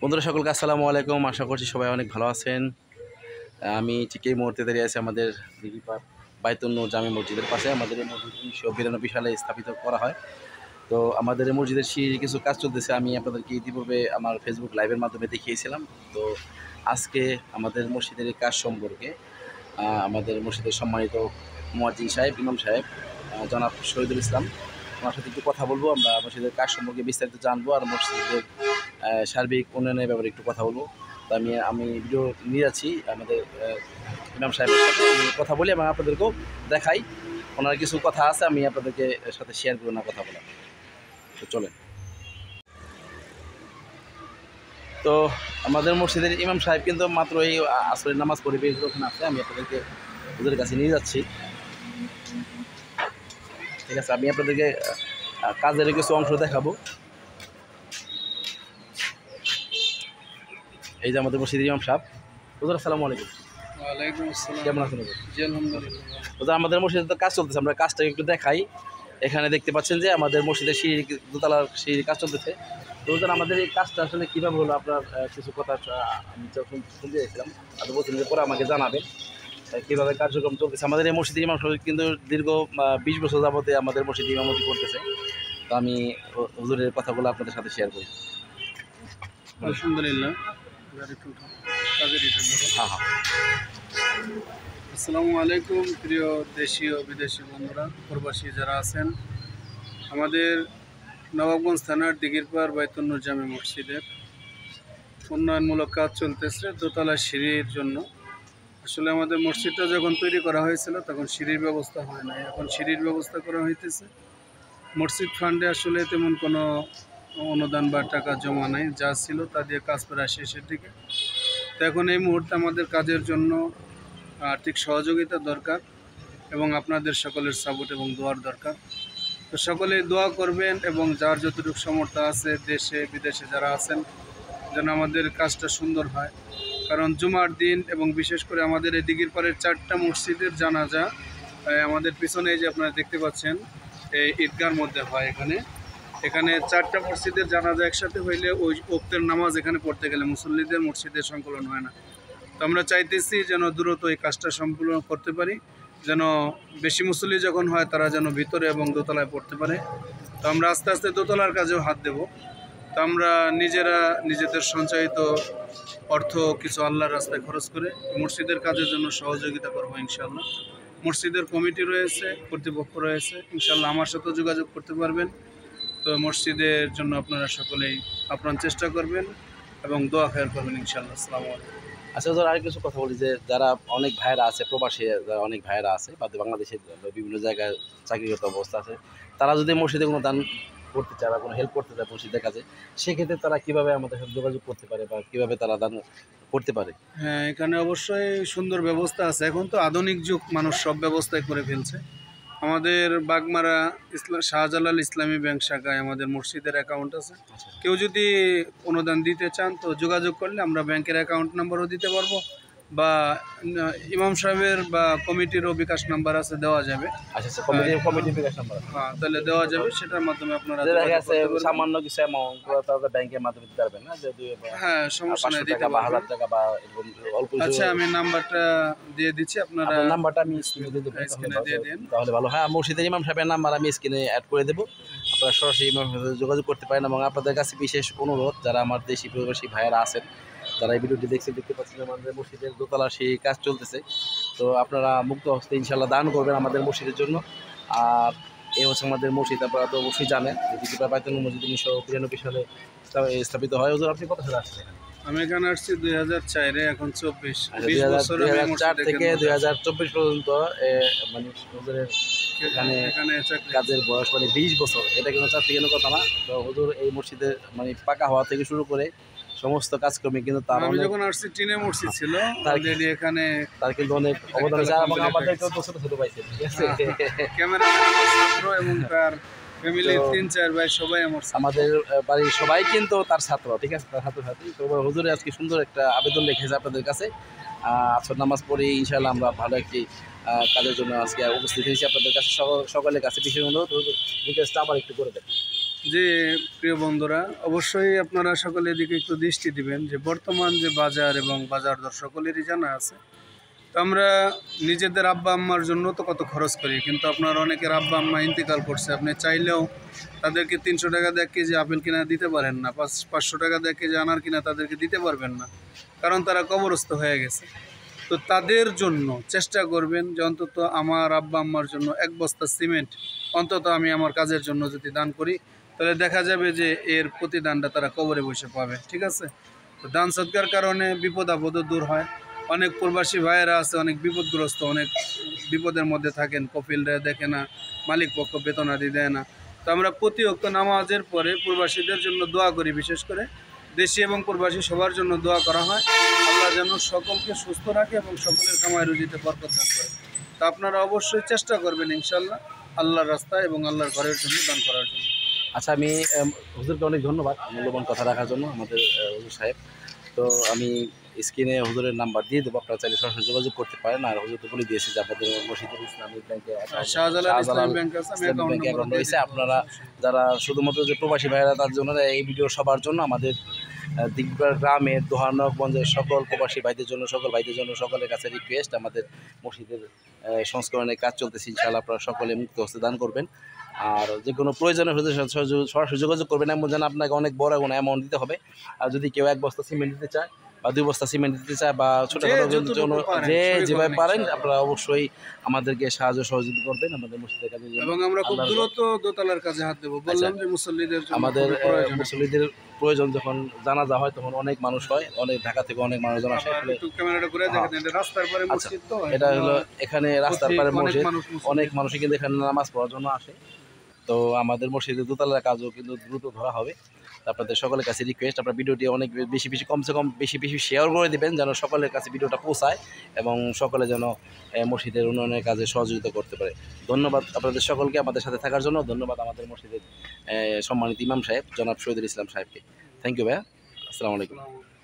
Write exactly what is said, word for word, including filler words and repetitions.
বন্ধুরা সকলকে আসসালামু আলাইকুম। আশা করছি সবাই অনেক ভালো আছেন। আমি ঠিক এই মুহূর্তে দাঁড়িয়ে আছি আমাদের দিঘিপাড় বাইতুন নূর জামে মসজিদের পাশে। আমাদের এই মসজিদ উনিশশো বিরানব্বই সালে স্থাপিত করা হয়। তো আমাদের এই মসজিদের সিঁড়ির কিছু কাজ চলতেছে, আমি আপনাদেরকে ইতিপূর্বে আমার ফেসবুক লাইভের মাধ্যমে দেখিয়েছিলাম। তো আজকে আমাদের মসজিদের এই কাজ সম্পর্কে আমাদের মসজিদের সম্মানিত মুয়াজ্জিন সাহেব, ইমাম সাহেব জনাব শহীদুল ইসলাম, ওনার সাথে একটু কথা বলবো। আমরা মসজিদের কাজ সম্পর্কে বিস্তারিত জানবো আর মসজিদের সার্বিক উন্নয়নের ব্যাপারে একটু কথা বলবো। তো আমি আমি ভিডিও নিয়ে যাচ্ছি আমাদের ইমাম সাহেবের সাথে, আমি কথা বলি এবং আপনাদেরকেও দেখাই। ওনার কিছু কথা আছে, আমি আপনাদেরকে সাথে শেয়ার করবো না কথা বলা। তো চলেন। তো আমাদের মসজিদের ইমাম সাহেব কিন্তু মাত্র এই আসরের নামাজ পড়ে বেশ ওখানে আছে, আমি আপনাদেরকে ওদের কাছে নিয়ে যাচ্ছি। ঠিক আছে, আমি আপনাদেরকে কাজের কিছু অংশ দেখাবো। এই যে আমাদের মসজিদের ইমাম সাহেব। হুজুর আসসালামু আলাইকুম। ওয়ালাইকুম আসসালাম। কেমন আছেন হুজুর? জি আলহামদুলিল্লাহ। হুজুর আমাদের মসজিদে তো কাজ চলতেছে, আমরা কাজটাকে একটু দেখাই। এখানে দেখতে পাচ্ছেন যে আমাদের মসজিদের সিঁড়ি, দোতলার সিঁড়ির কাজ চলতেছে। তো হুজুর আমাদের এই কাজটা আসলে কীভাবে হলো, আপনার কিছু কথা আমি যখন শুনতে চাইছিলাম, আর বলছেন যে পরে আমাকে জানাবেন কীভাবে কার্যক্রম চলতেছে। আমাদের এই মসজিদের ইমাম সাহেব কিন্তু দীর্ঘ বিশ বছর যাবতে আমাদের মসজিদে ইমামতি করতেছে। তো আমি হুজুরের কথাগুলো আপনাদের সাথে শেয়ার করি। আলহামদুলিল্লাহ। হ্যাঁ হ্যাঁ আসসালামু আলাইকুম প্রিয় দেশি ও বিদেশি বন্ধুরা, প্রবাসী যারা আছেন। আমাদের নবাবগঞ্জ থানার দিঘিরপাড় বাইতুন নূর জামে মসজিদের উন্নয়নমূলক কাজ চলতেছে দোতলা সিঁড়ির জন্য। আসলে আমাদের মসজিদটা যখন তৈরি করা হয়েছিল তখন সিঁড়ির ব্যবস্থা হয় নাই, এখন সিঁড়ির ব্যবস্থা করা হইতেছে। মসজিদ ফান্ডে আসলে তেমন কোনো অনুদান বা টাকা জমা নাই, যা ছিল তা দিয়ে কাজ প্রায় শেষের দিকে। তো এখন এই মুহূর্তে আমাদের কাজের জন্য আর্থিক সহযোগিতা দরকার এবং আপনাদের সকলের সাপোর্ট এবং দোয়ার দরকার। তো সকলেই দোয়া করবেন এবং যার যতটুকু সামর্থ্য আছে দেশে বিদেশে যারা আছেন যেন আমাদের কাজটা সুন্দর হয়। কারণ জুমার দিন এবং বিশেষ করে আমাদের এই দিঘিরপাড়ের চারটা মসজিদের জানাজা আমাদের পিছনে যে আপনারা দেখতে পাচ্ছেন এই ঈদগার মধ্যে হয়। এখানে এখানে চারটা মসজিদের জানাজা একসাথে হইলে ওই ওক্তের নামাজ এখানে পড়তে গেলে মুসল্লিদের মসজিদের সংকলন হয় না। তো আমরা চাইতেছি যেন দ্রুত এই কাজটা সম্পূর্ণ করতে পারি, যেন বেশি মুসল্লি যখন হয় তারা যেন ভিতরে এবং দোতলায় পড়তে পারে। তো আমরা আস্তে আস্তে দোতলার কাজেও হাত দেব। তো আমরা নিজেরা নিজেদের সঞ্চয়িত অর্থ কিছু আল্লাহর রাস্তায় খরচ করে মসজিদের কাজের জন্য সহযোগিতা করবো ইনশাআল্লাহ। মসজিদের কমিটি রয়েছে, কর্তৃপক্ষ রয়েছে, ইনশাআল্লাহ আমার সাথেও যোগাযোগ করতে পারবেন। তো মসজিদের জন্য আপনারা সকলেই আপনার চেষ্টা করবেন এবং দোয়া খেয়াল করবেন ইনশাআল্লাহ। আসসালামু আলাইকুম। আচ্ছা ধর আর কিছু কথা বলি, যে যারা অনেক ভাইয়েরা আছে প্রবাসী, যারা অনেক ভাইয়েরা আছে বা বাংলাদেশের বিভিন্ন জায়গায় চাকরিগত অবস্থা আছে, তারা যদি মসজিদে কোনো দান করতে চায় বা কোনো হেল্প করতে চায় মসজিদের কাছে, সেক্ষেত্রে তারা কীভাবে আমাদের সাথে যোগাযোগ করতে পারে বা কীভাবে তারা দান করতে পারে? হ্যাঁ, এখানে অবশ্যই সুন্দর ব্যবস্থা আছে। এখন তো আধুনিক যুগ, মানুষ সব ব্যবস্থাই করে ফেলছে। আমাদের বাগমারা ইসলাম শাহজালাল ইসলামী ব্যাংক শাখায় আমাদের মসজিদের অ্যাকাউন্ট আছে। কেউ যদি অনুদান দিতে চান তো যোগাযোগ করলে আমরা ব্যাংকের অ্যাকাউন্ট নাম্বারও দিতে পারবো বা ইমাম সাহেবের বা কমিটিরও বিকাশ নাম্বার আছে, দেওয়া যাবে। আচ্ছা, কমিটির কমিটির বিকাশ নাম্বার, হ্যাঁ তাহলে দেওয়া যাবে, সেটার মাধ্যমে আপনারা সামান্য কিছু অ্যামাউন্ট তাদের ব্যাংকের মাধ্যমে দিতে পারবেন না? হ্যাঁ সমস্যা নেই, দিতে বা হাজার টাকা বা অল্প। আচ্ছা আমি নাম্বারটা দিয়ে দিচ্ছি, আপনারা নাম্বারটা আমি স্ক্রিনে দিয়ে দেবো, স্ক্রিনে দিয়ে দিন তাহলে ভালো। হ্যাঁ, মসজিদের ইমাম সাহেবের নাম্বার আমি স্ক্রিনে অ্যাড করে দেবো, আপনারা সরাসরি ইমাম সাহেবের সাথে যোগাযোগ করতে পারেন। এবং আপনাদের কাছে বিশেষ অনুরোধ, যারা আমার দেশি প্রবাসী ভাইয়েরা আছেন, যারা এই ভিডিওটি দেখছে, দেখতে পাচ্ছেন আমাদের মসজিদের দোতলা সেই কাজ চলতেছে। তো আপনারা মুক্ত হস্তে ইনশাল্লাহ দান করবেন আমাদের মসজিদের জন্য। আর এই হচ্ছে আমাদের মসজিদ, আপনারা তো অবশ্যই জানেন যে দিঘিরপাড় বাইতুন নূর মসজিদ উনিশশো বিরানব্বই সালে স্থাপিত হয়। হুজুর আপনি কত সালে আসছেন? আমি এখানে আসছি দুই হাজার চারে, এখন চব্বিশ। দুই হাজার চার থেকে দুই হাজার চব্বিশ পর্যন্ত মানে হুজুরের এখানে কাজের বয়স মানে বিশ বছর। এটা কিন্তু চার থেকে কথা না। তো হুজুর এই মসজিদের মানে পাকা হওয়া থেকে শুরু করে সমস্ত কাজকর্মে কিন্তু তার আমি যখন আসছি টিনে মসজিদ ছিল, অলরেডি এখানে তার কিন্তু অনেক অবদান আছে এবং আমাদের কেউ তো ছোট ছোট পাইছে, ঠিক আছে? ক্যামেরাম্যান আমার ছাত্র এবং তার ফ্যামিলির তিন চার ভাই সবাই আমার, আমাদের বাড়ির সবাই কিন্তু তার ছাত্র, ঠিক আছে, তার ছাত্রছাত্রী। তো হুজুরে আজকে সুন্দর একটা আবেদন রেখেছে আপনাদের কাছে। আসর নামাজ পড়ে ইনশাআল্লাহ আমরা ভালো একটি কাজের জন্য আজকে উপস্থিত হয়েছি আপনাদের কাছে, সকলের কাছে বিশেষ অনুরোধ রিকোয়েস্টটা আবার একটু করে দেন। যে প্রিয় বন্ধুরা, অবশ্যই আপনারা সকলে এদিকে একটু দৃষ্টি দিবেন যে বর্তমান যে বাজার এবং বাজার দর সকলেরই জানা আছে। তো আমরা নিজেদের আব্বা আম্মার জন্য তো কত খরচ করি, কিন্তু আপনার অনেকের আব্বা আম্মা ইন্তেকাল করছে, আপনি চাইলেও তাদেরকে তিনশো টাকা দিয়ে এক কেজি আপেল কিনা দিতে পারেন না, পাঁচ পাঁচশো টাকা দিয়ে এক কেজি আনার কিনা তাদেরকে দিতে পারবেন না, কারণ তারা কবরস্থ হয়ে গেছে। তো তাদের জন্য চেষ্টা করবেন যে অন্তত আমার আব্বা আম্মার জন্য এক বস্তা সিমেন্ট অন্তত আমি আমার কাজের জন্য যদি দান করি, তাহলে দেখা যাবে যে এর প্রতিদানটা তারা কবরে বসে পাবে। ঠিক আছে? তো দান সৎকার কারণে বিপদ আপদও দূর হয়। অনেক প্রবাসী ভাইয়েরা আছে অনেক বিপদগ্রস্ত, অনেক বিপদের মধ্যে থাকেন, কপিলরা দেখে না, মালিক পক্ষ বেতনাদি দেয় না। তো আমরা প্রতি ওয়াক্ত নামাজের পরে প্রবাসীদের জন্য দোয়া করি, বিশেষ করে দেশি এবং প্রবাসী সবার জন্য দোয়া করা হয়, আল্লাহ যেন সকলকে সুস্থ রাখে এবং সকলের কামাই রুজিতে বরকত দান করে। তা আপনারা অবশ্যই চেষ্টা করবেন ইনশাল্লাহ আল্লাহর রাস্তায় এবং আল্লাহর ঘরের জন্য দান করার জন্য। আচ্ছা, আমি আম, হুজুরকে অনেক ধন্যবাদ মূল্যবান কথা রাখার জন্য, আমাদের আহ, হুজুর সাহেব। তো আমি স্ক্রিনে হুজুরের নাম্বার দিয়ে দেবো, আপনারা চাইলে সরাসরি যোগাযোগ করতে পারেন। আর হুজুরকে বলে দিয়েছি যে আপনাদের মসজিদুল ইসলামিক ব্যাংকে শাহজালাল ইসলামী ব্যাংক আছে, আমি ইসলামিক অ্যাকাউন্ট ব্যাংকে নাম্বার অ্যাকাউন্ট দিয়ে রয়েছে। দিতে আপনারা পারবো। যারা শুধুমাত্র যে প্রবাসী ভাইয়েরা, তার জন্য না, এই ভিডিও সবার জন্য, আমাদের আহ, দিগবার গ্রামের দোহানগঞ্জের সকল প্রবাসী ভাইদের জন্য, সকল ভাইদের জন্য সকলের কাছে রিকোয়েস্ট, আমাদের মসজিদের আহ, সংস্করণের কাজ চলতেছে, ইনশাআল্লাহ আপনারা সকলে মুক্ত হস্তে দান করবেন। আর যে কোনো প্রয়োজনে হুজুরের সাথে সরাসরি সরাসরি যোগাযোগ করবেন, এমন যেন আপনাকে অনেক বড় কোনো অ্যামাউন্ট দিতে হবে। আর যদি কেউ এক বস্তা সিমেন্ট দিতে চায় বা দুই বস্তা সিমেন্ট দিতে চায় বা ছোটোখাটো যে যতটুকু জন্য পারেন, যে সবই যেভাবে করবেন পারেন, ইনশাআল্লাহ। আপনারা অবশ্যই আমাদেরকে সাহায্য সহযোগিতা করবেন আমাদের মসজিদের কাজের জন্য। এবং আমরা খুব আল্লাহর দ্রুত দোতলার কাজে হাত দেবো, বললাম যে মুসল্লিদের জন্য আমাদের খুবই আহ, প্রয়োজন। মুসল্লিদের প্রয়োজন যখন জানাজা হয় তখন অনেক মানুষ হয়, অনেক ঢাকা থেকে অনেক মানুষজন আসে। আবার আসলে একটু ক্যামেরাটা ঘুরে হ্যাঁ। দেখেন, এটা রাস্তার পারে আচ্ছা, মসজিদ, তো এটা হলো এখানে রাস্তার পারে অনেক মসজিদ, মানুষ মুসল্লি। অনেক মানুষই কিন্তু এখানে নামাজ পড়ার জন্য আসে। তো আমাদের মসজিদের দোতলার কাজও কিন্তু দ্রুত ধরা হবে। তো আপনাদের সকলের কাছে রিকোয়েস্ট, আপনার ভিডিওটি অনেক বেশি বেশি কমসে কম বেশি বেশি শেয়ার করে দিবেন, যেন সকলের কাছে ভিডিওটা পৌঁছায় এবং সকলে যেন আহ, মসজিদের উন্নয়নের কাজে সহযোগিতা করতে পারে। ধন্যবাদ আপনাদের সকলকে আমাদের সাথে থাকার জন্য। ধন্যবাদ আমাদের মসজিদের আহ, সম্মানিত ইমাম সাহেব জনাব শহীদুল ইসলাম সাহেবকে। থ্যাংক ইউ ভাইয়া, আসসালামু আলাইকুম।